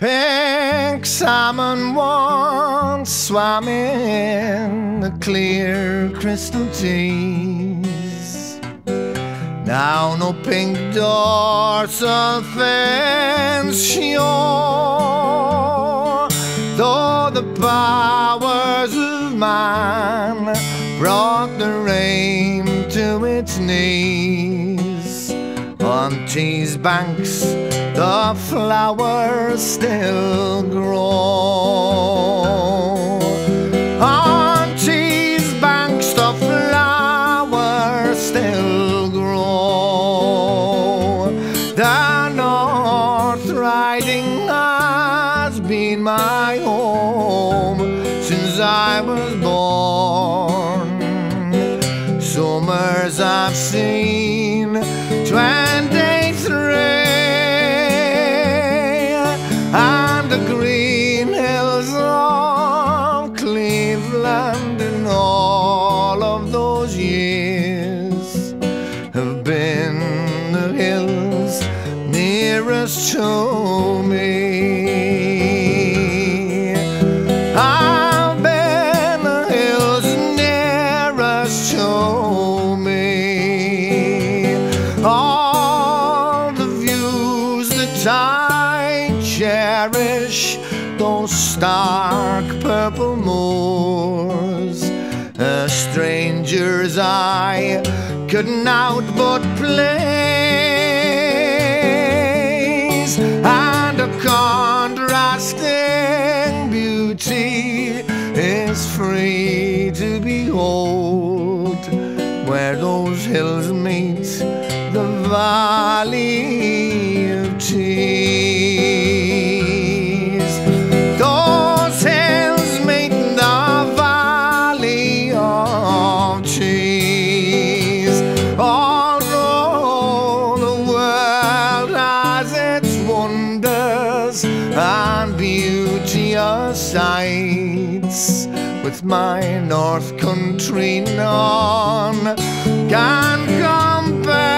Pink salmon once swam in the clear crystal tees. Now no pink dorsal fins show, though the powers of man brought the rain to its knees. On Tees banks the flowers still grow. On Tees banks the flowers still grow. The North Riding has been my home since I was born. Summers I've seen 23, and the green hills of Cleveland in all of those years have been the hills nearest to me. I've been the hills nearest to me. All the views that I cherish, those stark purple moors, a stranger's eye could not but place, and a contrasting beauty is free to behold where those hills meet the valley of Tees. Those hills meet the valley of Tees. Although the world has its wonders and beauteous sights, with my North Country none can compare.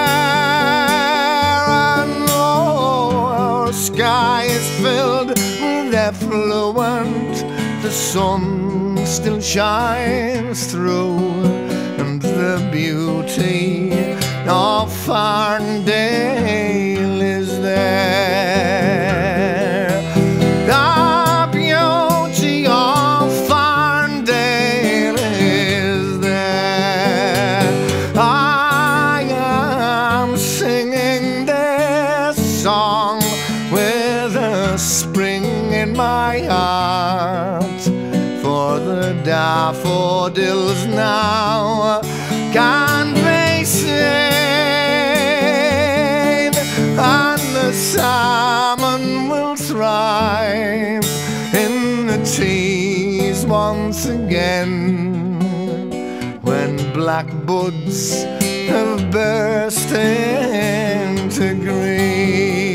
And though our sky is filled with effluent, the sun still shines through, and the beauty of Farndale is there. The beauty of Farndale is there. I am singing this song with a spring in my heart, for the daffodils now can be seen, and the salmon will thrive in the Tees once again, when black buds have burst into green.